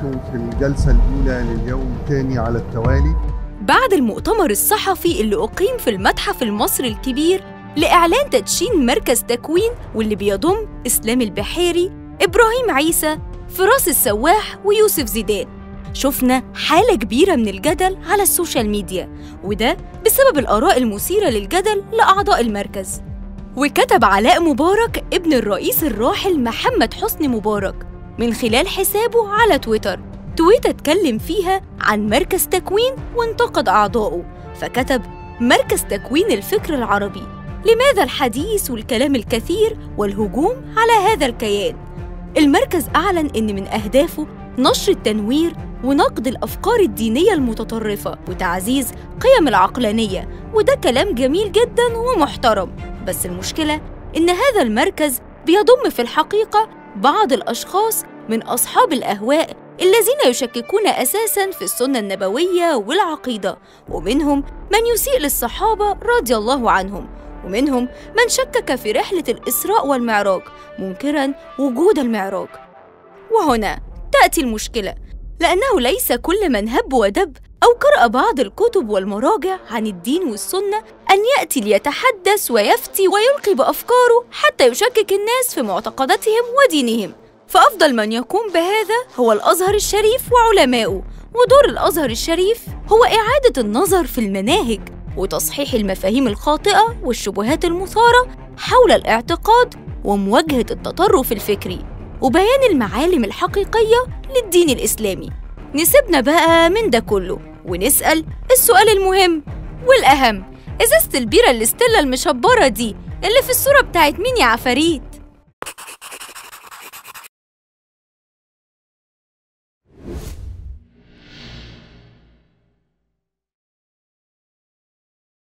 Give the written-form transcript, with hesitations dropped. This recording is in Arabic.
أنتم في الجلسة الأولى لليوم الثاني على التوالي بعد المؤتمر الصحفي اللي أقيم في المتحف المصري الكبير لإعلان تدشين مركز تكوين واللي بيضم إسلام البحيري، إبراهيم عيسى، فراس السواح ويوسف زيدان. شفنا حالة كبيرة من الجدل على السوشيال ميديا، وده بسبب الآراء المثيرة للجدل لأعضاء المركز. وكتب علاء مبارك ابن الرئيس الراحل محمد حسني مبارك من خلال حسابه على تويتر تويتة اتكلم فيها عن مركز تكوين وانتقد أعضائه، فكتب: مركز تكوين الفكر العربي، لماذا الحديث والكلام الكثير والهجوم على هذا الكيان؟ المركز أعلن إن من أهدافه نشر التنوير ونقد الأفكار الدينية المتطرفة وتعزيز قيم العقلانية، وده كلام جميل جداً ومحترم، بس المشكلة إن هذا المركز بيضم في الحقيقة بعض الأشخاص من أصحاب الأهواء الذين يشككون أساساً في السنة النبوية والعقيدة، ومنهم من يسيء للصحابة رضي الله عنهم، ومنهم من شكك في رحلة الإسراء والمعراج منكراً وجود المعراج. وهنا تأتي المشكلة، لأنه ليس كل من هب ودب أو قرأ بعض الكتب والمراجع عن الدين والسنة أن يأتي ليتحدث ويفتي ويلقي بأفكاره حتى يشكك الناس في معتقداتهم ودينهم. فأفضل من يقوم بهذا هو الأزهر الشريف وعلمائه، ودور الأزهر الشريف هو إعادة النظر في المناهج وتصحيح المفاهيم الخاطئة والشبهات المثارة حول الاعتقاد ومواجهة التطرف الفكري وبيان المعالم الحقيقية للدين الإسلامي. نسيبنا بقى من ده كله ونسأل السؤال المهم والأهم: إزازة البيرة الاستيلا المشبرة دي اللي في الصورة بتاعت مين يا عفاريت؟